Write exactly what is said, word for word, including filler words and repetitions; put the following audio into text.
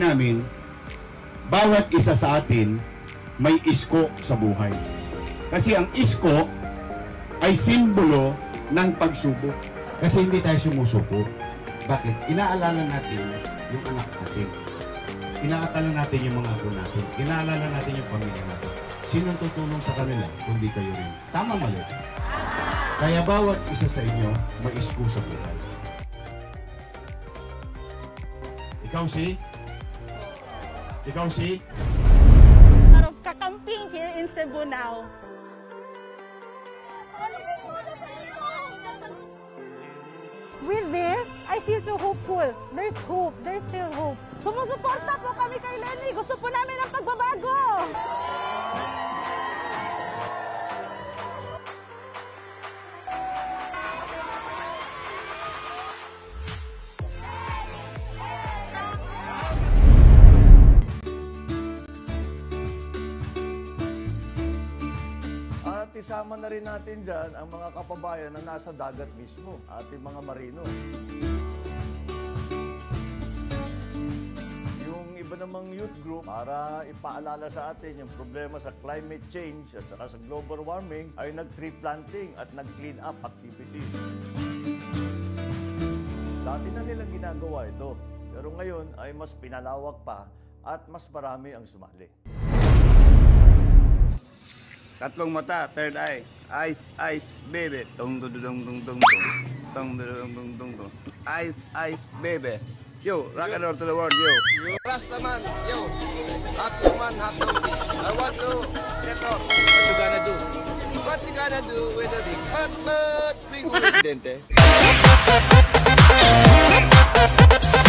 namin, bawat isa sa atin may isko sa buhay. Kasi ang isko ay simbolo ng pagsubok. Kasi hindi tayo sumusuko. Bakit? Inaalala natin yung anak natin. Inaalala natin yung mga apo natin. Inaalala natin yung pamilya natin. Sinong tutulong sa kanila kundi kayo rin? Tama mali? Kaya bawat isa sa inyo may isko sa buhay. Ikaw si? Ikaw si? Out of kakamping here in Cebu now. With this, I feel so hopeful. There's hope. There's still hope. Sumusuporta po kami kay Lenny. Gusto po namin ang pagbabago. At isama na rin natin dyan ang mga kapabayan na nasa dagat mismo, ating mga marino. Yung iba namang youth group, para ipaalala sa atin yung problema sa climate change at saka sa global warming, ay nag-tree planting at nag-clean up activities. Dati na nilang ginagawa ito, pero ngayon ay mas pinalawak pa at mas marami ang sumali. Tatlong mata, third eye. Eyes, eyes, baby. Tung tung tung tung tung tung. Tung tung tung tung tung. Eyes, eyes, baby. Yo, rock and roll to the world, yo. Yo, Rastaman, yo. Hot woman, hot donkey. I want to get off. What you gonna do? What you gonna do with the big hot butt? Presidente.